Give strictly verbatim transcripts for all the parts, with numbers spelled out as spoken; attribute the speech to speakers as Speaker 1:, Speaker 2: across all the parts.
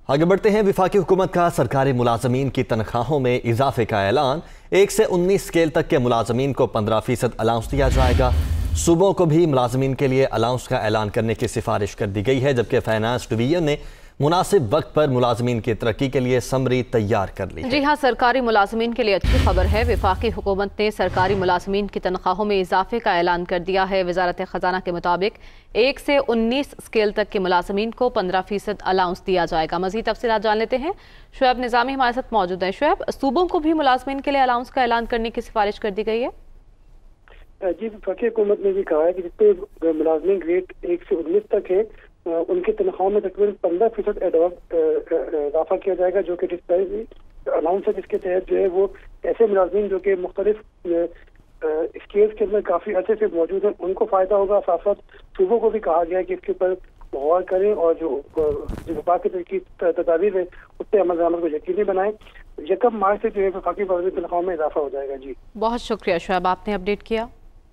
Speaker 1: आगे बढ़ते हैं। वफाकी हुकूमत का सरकारी मुलाजमीन की तनख्वाहों में इजाफे का ऐलान। एक से उन्नीस स्केल तक के मुलाजमीन को पंद्रह फीसद अलाउंस दिया जाएगा। सूबों को भी मुलाजमीन के लिए अलाउंस का ऐलान करने की सिफारिश कर दी गई है, जबकि फाइनेंस डिवीजन ने मुनासिब वक्त पर मुलाजमीन की तरक्की के लिए समरी तैयार कर ली है।
Speaker 2: जी हाँ, सरकारी मुलाजमीन के लिए अच्छी खबर है। वफाकी हुकूमत ने सरकारी मुलाजमीन की तनख्वाहों में इजाफे का ऐलान कर दिया है। वजारत खजाना के मुताबिक एक से उन्नीस स्केल तक के मुलाजमीन को पंद्रह फीसद अलाउंस दिया जाएगा। मजीद तफसीलात जान लेते हैं। शुएब निजामी हमारे साथ मौजूद हैं। शुएब, सूबों को भी मुलाजमीन के लिए अलाउंस का ऐलान करने की सिफारिश कर दी गई है?
Speaker 3: जी, वफाकी हुकूमत ने भी कहा है कि जितने मुलाजमीन ग्रेड एक से उन्नीस तक है उनकी तनख्वाह में तकरीबन पंद्रह फीसद इजाफा किया जाएगा, जो कि अलाउंस है, जिसके तहत जो है वो ऐसे मुलाजमीन जो कि मुख्तलिफ स्केल्स के अंदर काफ़ी अच्छे से मौजूद हैं उनको फ़ायदा होगा। साथ साथ सूबों को भी कहा गया है कि इसके ऊपर गौर करें और जो जो वफाकी की तदाबीर है उस पर अमल दरामद को यकीनी बनाएं। यकम मार्च से जो है वफाकी मुलाजमीन तनख्वाह में इजाफा हो जाएगा। जी
Speaker 2: बहुत शुक्रिया शुएब, आपने अपडेट किया।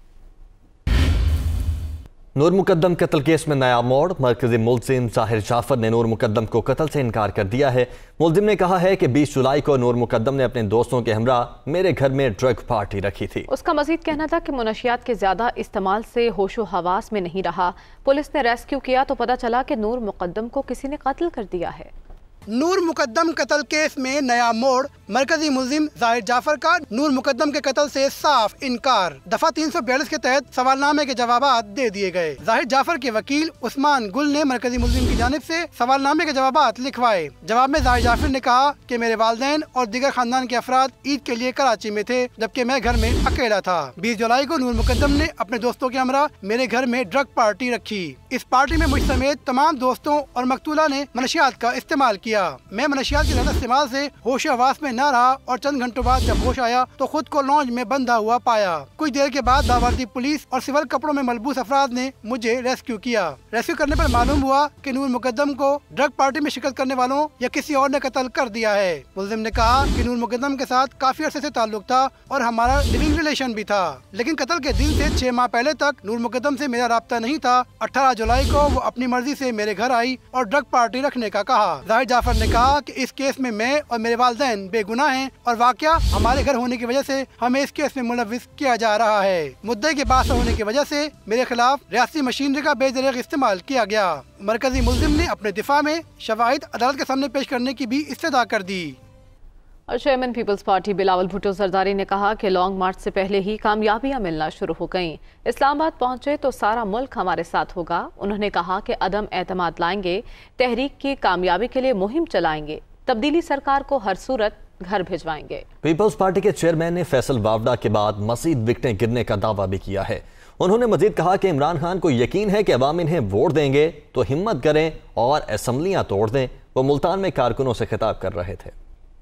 Speaker 1: नूर मुकद्दम कत्ल केस में नया मोड़। मरकजी मुलजिम जाहिर जाफर ने नूर मुकद्दम को कत्ल से इनकार कर दिया है। मुलजिम ने कहा है कि बीस जुलाई को नूर मुकद्दम ने अपने दोस्तों के हमरा मेरे घर में ड्रग पार्टी रखी थी।
Speaker 2: उसका मजीद कहना था कि मुनशियात के ज्यादा इस्तेमाल से होशो हवास में नहीं रहा। पुलिस ने रेस्क्यू किया तो पता चला कि नूर मुकद्दम को किसी ने कत्ल कर दिया है।
Speaker 4: नूर मुकद्दम कत्ल केस में नया मोड़। मरकजी मुलजिम जाहिर जाफर का नूर मुकद्दम के कत्ल से साफ इनकार। दफा तीन सौ बयालीस के तहत सवालनामे के जवाब दे दिए गए। जाहिर जाफर के वकील उस्मान गुल ने मरकजी मुलजिम की जानिब से सवालनामे के जवाब लिखवाए। जवाब में जाहिर जाफर ने कहा कि मेरे वालिदैन और दीगर खानदान के अफराद ईद के लिए कराची में थे, जबकि मैं घर में अकेला था। बीस जुलाई को नूर मुकद्दम ने अपने दोस्तों के हमरा मेरे घर में ड्रग पार्टी रखी। इस पार्टी में मुझ समेत तमाम दोस्तों और मकतूला ने मनशियात का इस्तेमाल किया। मैं मनशियात के ज्यादा इस्तेमाल से होश आवास में न रहा और चंद घंटों बाद जब होश आया तो खुद को लॉन्ज में बंधा हुआ पाया। कुछ देर के बाद दावर्दी पुलिस और सिविल कपड़ों में मलबूस अफराद ने मुझे रेस्क्यू किया। रेस्क्यू करने पर मालूम हुआ कि नूर मुकद्दम को ड्रग पार्टी में शिरकत करने वालों या किसी और ने कत्ल कर दिया है। मुलजिम ने कहा कि नूर मुकद्दम के साथ काफी अरसे से ताल्लुक था और हमारा लिविंग रिलेशन भी था, लेकिन कत्ल के दिन से छह माह पहले तक नूर मुकद्दम से मेरा राब्ता नहीं था। अठारह जुलाई को वो अपनी मर्जी से मेरे घर आई और ड्रग पार्टी रखने का कहा। जाहिर जाफर ने कहा कि इस केस में मैं और मेरे वालिदैन बेगुनाह हैं और वाकया हमारे घर होने की वजह से हमें इस केस में मुलव्विस किया जा रहा है। मुद्दे के बात होने की वजह से मेरे खिलाफ रियासती मशीनरी का बेदरीग इस्तेमाल किया गया। मरकजी मुलजिम ने अपने दिफा में शवाहिद अदालत के सामने पेश करने की भी इस्तदा कर दी।
Speaker 2: और चेयरमैन पीपल्स पार्टी बिलावल भुट्टो जरदारी ने कहा कि लॉन्ग मार्च से पहले ही कामयाबियां मिलना शुरू हो गईं। इस्लामाबाद पहुंचे तो सारा मुल्क हमारे साथ होगा। उन्होंने कहा कि अदम एतमाद लाएंगे, तहरीक की कामयाबी के लिए मुहिम चलाएंगे, तब्दीली सरकार को हर सूरत घर भिजवाएंगे।
Speaker 1: पीपल्स पार्टी के चेयरमैन ने फैसल वावड़ा के बाद मजीद विकटें गिरने का दावा भी किया है। उन्होंने मजीद कहा कि इमरान खान को यकीन है कि अवाम इन्हें वोट देंगे तो हिम्मत करें और असम्बलियां तोड़ दें। वो मुल्तान में कारकुनों से खिताब कर रहे थे।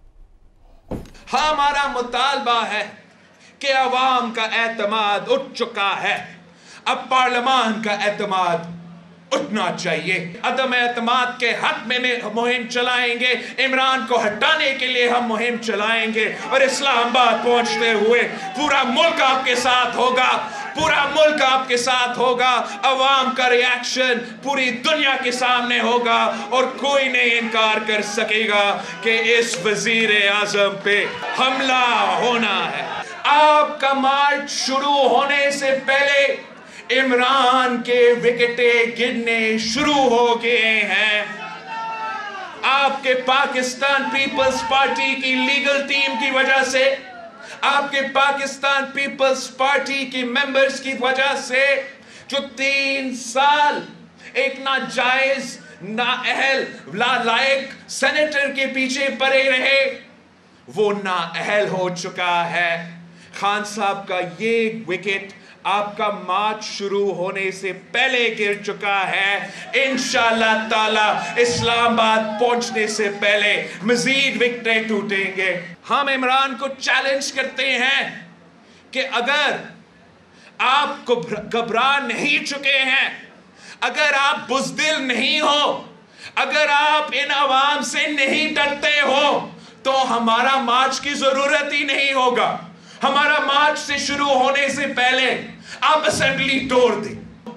Speaker 5: हमारा मुतालबा है कि अवाम का एतमाद उठ चुका है, अब पार्लियामान का एतमाद उठना चाहिए। अदम एतमाद के हक में में मुहिम चलाएंगे, इमरान को हटाने के लिए हम मुहिम चलाएंगे और इस्लामाबाद पहुंचते हुए पूरा मुल्क आपके साथ होगा, पूरा मुल्क आपके साथ होगा। अवाम का रिएक्शन पूरी दुनिया के सामने होगा और कोई नहीं इनकार कर सकेगा कि इस वजीर आजम पे हमला होना है। आपका मार्च शुरू होने से पहले इमरान के विकेटें गिरने शुरू हो गए हैं। आपके पाकिस्तान पीपल्स पार्टी की लीगल टीम की वजह से, आपके पाकिस्तान पीपल्स पार्टी की मेंबर्स की वजह से जो तीन साल एक नाजायज नाअहल नालायक सेनेटर के पीछे पड़े रहे, वो नाअहल हो चुका है। खान साहब का ये विकेट आपका मार्च शुरू होने से पहले गिर चुका है। इंशाअल्लाह ताला इस्लामाबाद पहुंचने से पहले मजीद विकेटें टूटेंगे। हम इमरान को चैलेंज करते हैं कि अगर आप घबरा नहीं चुके हैं, अगर आप बुज़दिल नहीं हो, अगर आप इन अवाम से नहीं डरते हो तो हमारा मार्च की जरूरत ही नहीं होगा। हमारा मार्च से शुरू होने से पहले आप असेंबली तोड़ दें।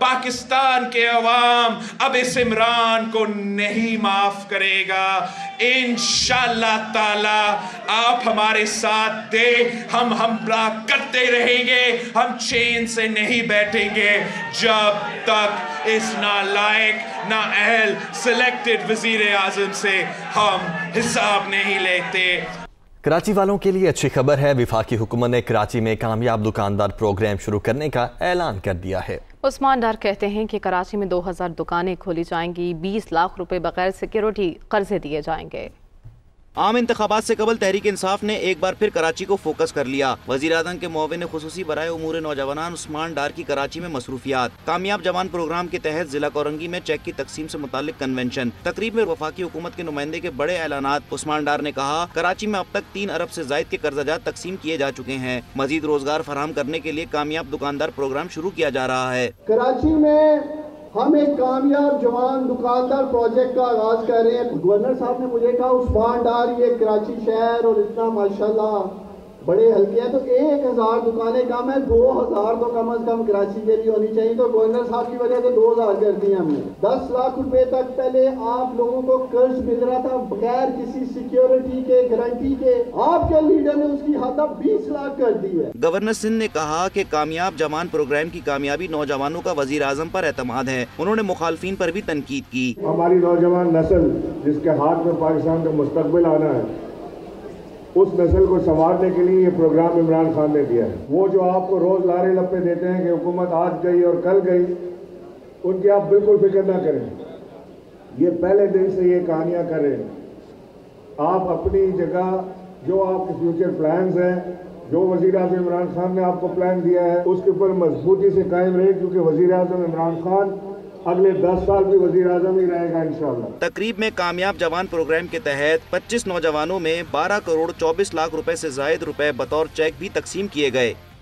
Speaker 5: पाकिस्तान के अवाम अब इस इमरान को नहीं माफ करेगा। इंशाअल्लाह ताला आप हमारे साथ दे, हम हमला करते रहेंगे, हम चैन से नहीं बैठेंगे जब तक इस नालायक नाअहल सिलेक्टेड वजीर आजम से हम हिसाब नहीं लेते।
Speaker 1: कराची वालों के लिए अच्छी खबर है, वफाकी हुकूमत ने कराची में कामयाब दुकानदार प्रोग्राम शुरू करने का ऐलान कर दिया है।
Speaker 2: उस्मान डार कहते हैं कि कराची में दो हज़ार दुकानें खोली जाएंगी, बीस लाख रुपए बगैर सिक्योरिटी कर्जे दिए जाएंगे।
Speaker 6: आम इंतखाबात से कबल तहरीक इंसाफ ने एक बार फिर कराची को फोकस कर लिया। वजीर आज़म के मुआविन खुसूसी बराए उमूर नौजवान उस्मान डार की कराची में मसरूफियात। कामयाब जवान प्रोग्राम के तहत जिला कोरंगी में चेक की तकसीम से मुतालिक कन्वेंशन। तकरीब में वफाकी हुकूमत के नुमाइंदे के बड़े ऐलानात। उस्मान डार ने कहा, कराची में अब तक तीन अरब से जायद के कर्जाजात तकसीम किए जा चुके हैं। मजीद रोजगार फराहम करने के लिए कामयाब दुकानदार प्रोग्राम शुरू किया जा रहा है।
Speaker 7: कराची में हम एक कामयाब जवान दुकानदार प्रोजेक्ट का आगाज कर रहे हैं। गवर्नर साहब ने मुझे कहा उस्मान डार ये कराची शहर और इतना माशाल्लाह बड़े हल्के हैं तो एक हजार दुकानें कम है, दो हजार तो कम अज कम कराची के लिए होनी चाहिए। तो गवर्नर साहब की वजह से दो हजार कर दिए हमने। दस लाख रुपए तक पहले आप लोगों को कर्ज मिल रहा था बगैर किसी सिक्योरिटी के, गारंटी के। आपके लीडर ने उसकी हद अब बीस लाख कर दी है।
Speaker 6: गवर्नर सिंध ने कहा कि कामयाब जवान प्रोग्राम की कामयाबी नौजवानों का वजीर आजम पर एतमाद है। उन्होंने मुखालफिन पर भी तनकीद की।
Speaker 8: हमारी नौजवान नस्ल जिसके हाथ में पाकिस्तान का मुस्तकबिल आना है, उस नस्ल को संवारने के लिए ये प्रोग्राम इमरान खान ने दिया है। वो जो आपको रोज लारे लपे देते हैं कि हुकूमत आज गई और कल गई, उनकी आप बिल्कुल फिक्र ना करें। ये पहले दिन से ये कहानियां कर रहे हैं। आप अपनी जगह जो आपके फ्यूचर प्लान्स हैं, जो वजीर आज़म इमरान खान ने आपको प्लान दिया है, उसके ऊपर मजबूती से कायम रहे, क्योंकि वजीर आज़म इमरान खान अगले दस साल भी वजीर आज़म ही रहेगा इंशाअल्लाह।
Speaker 6: तकरीब में कामयाब जवान प्रोग्राम के तहत पच्चीस नौजवानों में बारह करोड़ चौबीस लाख रुपए से जायद रुपए बतौर चेक भी तकसीम किए गए।